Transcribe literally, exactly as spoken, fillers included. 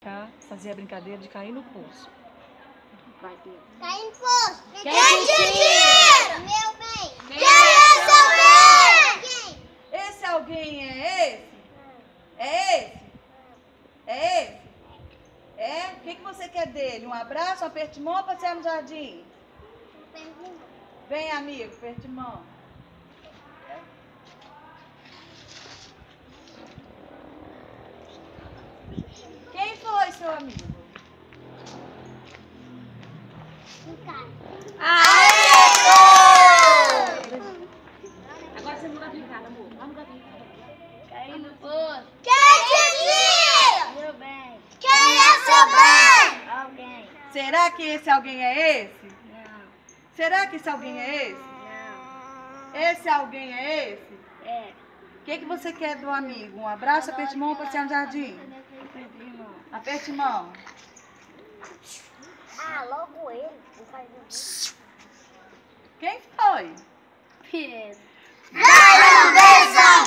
Fazer a brincadeira de cair no poço. Vai, Pedro. Cair no poço. Quem Quem te tira? Meu bem. Quem Quem é seu bem? Quem? Esse alguém é esse? É esse? É esse? É? O que, que você quer dele? Um abraço, um aperto de mão ou passear no jardim? Vem, amigo, aperto de mão. Quem foi seu amigo? Agora você não vai brincar, amor. Vamos brincar. Cair no poço. Quem te tira? Meu bem. Quem é seu bem? Alguém. Será que esse alguém é esse? Não. Será que esse alguém é esse? Não. Esse alguém é esse? É. O que, que você quer do amigo? Um abraço, aperto de mão ou passear no jardim? Aperte mão. Ah, logo ele. Vou fazer. Quem foi? Pedro. Dá um beijão.